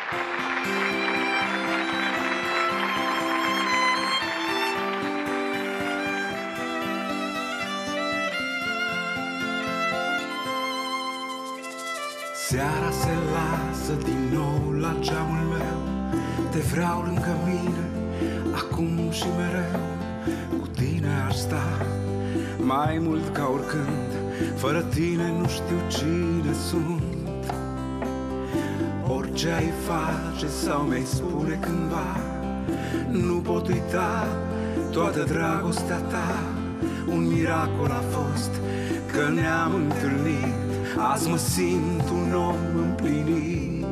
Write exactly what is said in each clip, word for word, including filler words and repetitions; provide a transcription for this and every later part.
Seara se lasă din nou la geamul meu. Te vreau lângă mine, acum și mereu. Cu tine aș sta mai mult ca oricând. Fără tine nu știu cine sunt. Orice ai face sau mi-ai spune cândva, nu pot uita toată dragostea ta. Un miracol a fost că ne-am întâlnit. Azi mă simt un om împlinit.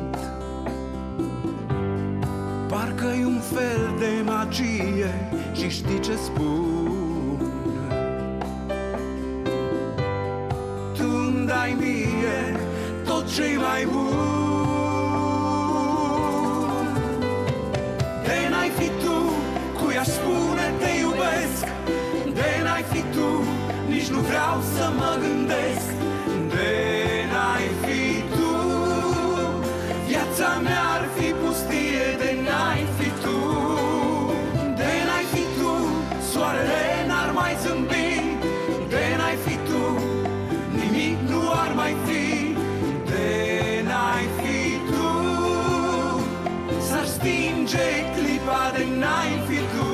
Parcă-i un fel de magie și știi ce spun. Tu îmi dai mie tot ce-i mai bun. De n-ai fi tu, cui aș spune te iubesc. De n-ai fi tu, nici nu vreau să mă gândesc. De n-ai fi tu, viața mea ar fi pustie. De n-ai fi tu, de n-ai fi tu, soarele n-ar mai zâmbi. De n-ai fi tu, nimic nu ar mai fi. De n-ai fi tu, s-ar stinge clipa. De n-ai fi tu.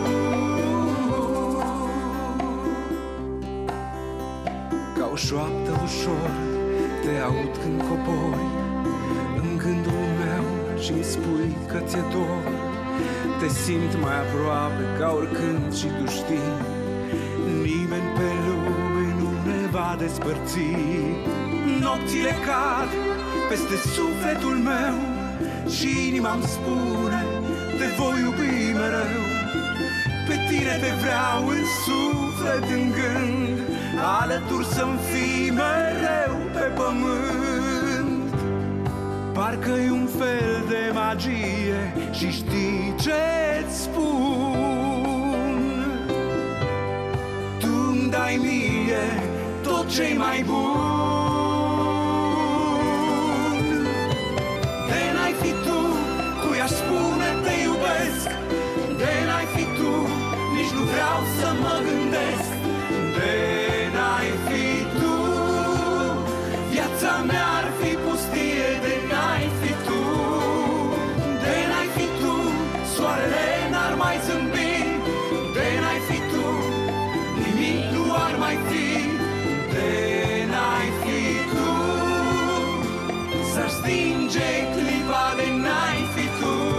Ca o șoaptă ușor te aud când cobori în gândul meu și-mi spui că ți-e dor. Te simt mai aproape ca oricând și tu știi, nimeni pe lume nu ne va despărți. Nopțile cad peste sufletul meu și inima-mi spune te voi iubi mereu. Pe tine te vreau în suflet, în gând, alături să-mi fii mereu pe pământ. Parcă-i un fel de magie și știi ce-ți spun. Tu îmi dai mie tot ce-i mai bun. De n-ai fi tu, cui aș spune te iubesc. De n-ai fi tu, nici nu vreau să mă gândesc. De n-ai fi tu, viața mea ar fi pustie. De n-ai fi tu, de n-ai fi tu, soarele n-ar mai zâmbi. De n-ai fi tu, nimic nu ar mai fi. De n-ai fi tu, s-ar stinge clipa. De n-ai fi tu.